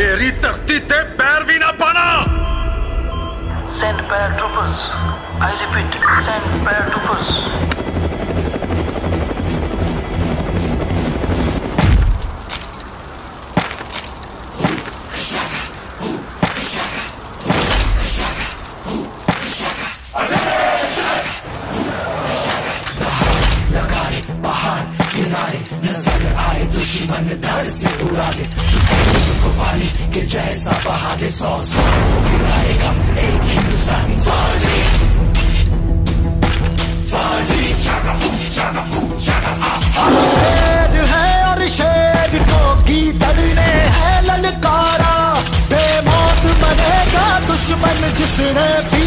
मेरी धरती ते पैर भी ना पाना। Send paratroopers. I repeat, send paratroopers. नजर आए दुश्मन धड़ से उड़ा दे पानी के जैसा बहा दे 100 गिराएगा एक हिंदुस्तानी फौजी। हम शेर है और शेर को गीदड़ ने है ललकारा, बेमौत बनेगा दुश्मन जिसने भी